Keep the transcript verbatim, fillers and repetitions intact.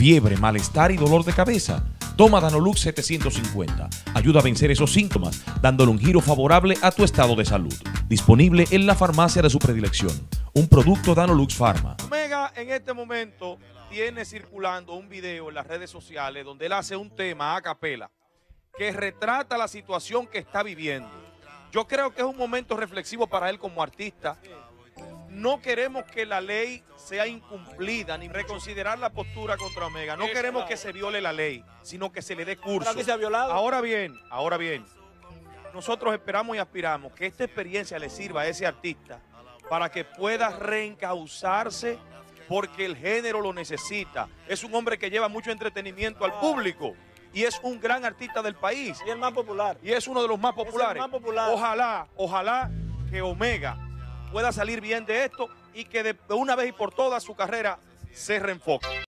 fiebre, malestar y dolor de cabeza. Toma Danolux setecientos cincuenta. Ayuda a vencer esos síntomas, dándole un giro favorable a tu estado de salud. Disponible en la farmacia de su predilección. Un producto Danolux Pharma. Omega en este momento tiene circulando un video en las redes sociales donde él hace un tema a capela que retrata la situación que está viviendo. Yo creo que es un momento reflexivo para él como artista. No queremos que la ley sea incumplida ni reconsiderar la postura contra Omega. No queremos que se viole la ley, sino que se le dé curso. que se ha violado. Ahora bien, ahora bien, nosotros esperamos y aspiramos que esta experiencia le sirva a ese artista para que pueda reencauzarse porque el género lo necesita. Es un hombre que lleva mucho entretenimiento al público y es un gran artista del país. Y el más popular. Y es uno de los más populares. Es el más popular. Ojalá, ojalá que Omega pueda salir bien de esto y que de una vez y por todas su carrera se reenfoque.